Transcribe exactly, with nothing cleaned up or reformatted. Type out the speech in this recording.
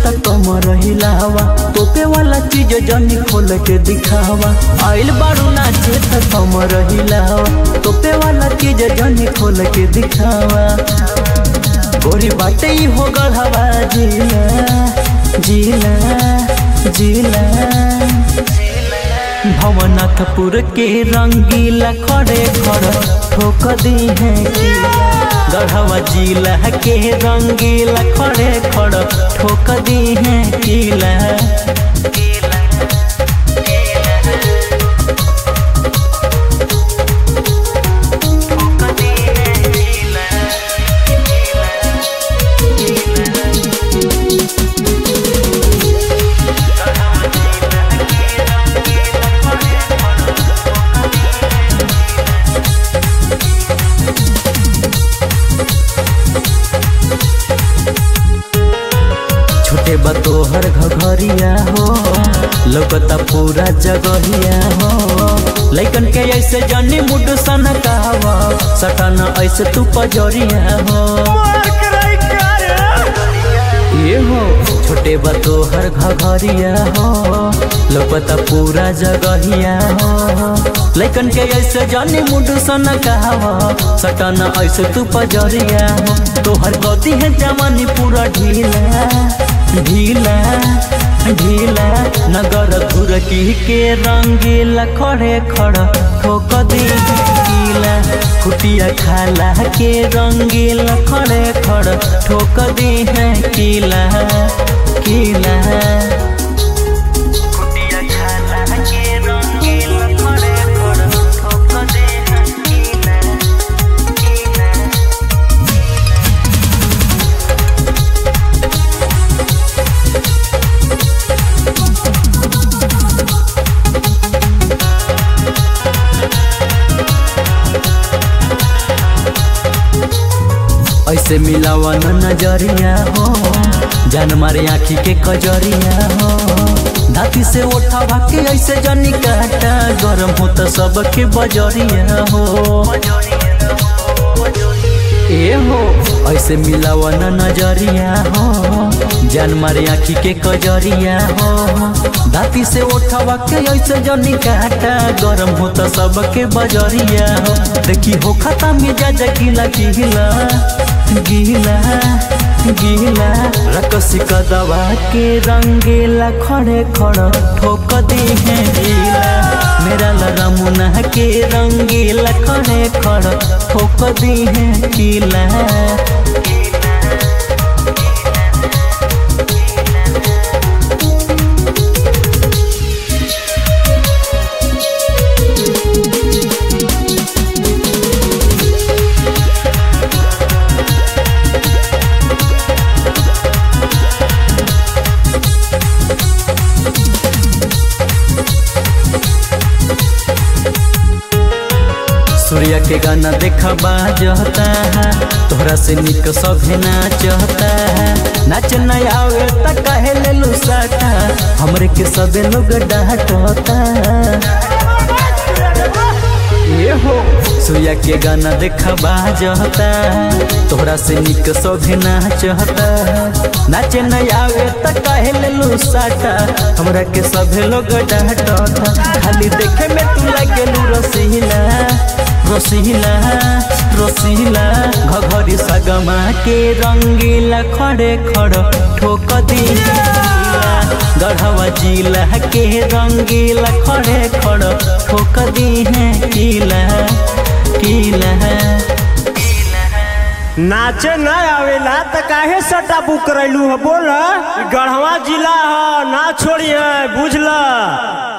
त कमर हिलावा, तोपे वाला चीज जनी खोल के दिखावा। आइल बारू नाचे त कमर हिलावा, तोपे वाला चीज जनी खोल के दिखावा। गोरी बाटे ही हो गढ़वा जिला जिला जिला, भवनाथपुर के रंगीला खड़े खड़ ठोक दी है किला। गढ़वा जिला के रंगीला खड़े खड़ ठोक दी है किला। छोटे बतोहर घघरिया हो, लौकता पूरा जगहिया हो। लइकन के ऐसे जनी मुड सन कहवा, सटन ऐसे तू पजरिया हो। ये हो छोटे बतोहर घघरिया हो, लौकता पूरा जगहिया हो। लइकन के ऐसे जनी मुड सन कहवा, सटन ऐसे तू पजरिया हो। तोहर गति है जवानी पूरा ढीला ढीला ढीला, नगर धुरकी के रंगीला खड़े खड़ ठोक दी किला। खुटिया खाला के रंगीला खड़े खड़ ठोक दी है किला किला। ऐसे मिलावा न नजरिया हो, जान मारे आँखी के कजरिया हो। धाती से उठावा के ऐसे जनी काटा, गरम हो तो सबके बजरिया हो। ए हो ऐसे मिलावा न नजरिया हो, जान मारे आँखी के कजरिया हो। धाती से उठावा के ऐसे जनी काटा, गरम हो तो सबके बजरिया हो। देखी हो खाता मिजाज गीला गीला गीला गीला, रकसी कदवा के रंगीला खड़े खड़ ठोक दी है गीला। मेरा लगा मुना के रंगीला खड़े खड़ ठोक दी है गीला। सूर्या के गाना देखा बाजता है, तोहरा से निक सभे नाचता है। नाच नहीं आवे त काहे ले लू साटा, हमरे के सबे लोग डांटता। ये हो सूर्या के गाना देखा बाजता है, तोहरा से निक सभे नाचता। नाच नहीं आवे त काहे ले लू साटा, हमरा के सभे लोग डांटता। खाली देखे में तू लागेलू रसीला रसीला रसीला, घघरी सगमा के रंगीला खड़े खड़ ठोक दी किला। गढ़वा जिला के रंगीला खड़े खड़ ठोक दी है किला किला। नाचे न आवेला त काहे सटा बुक करैलू है? बोल, गढ़वा जिला है, ना छोड़िए, बुझला।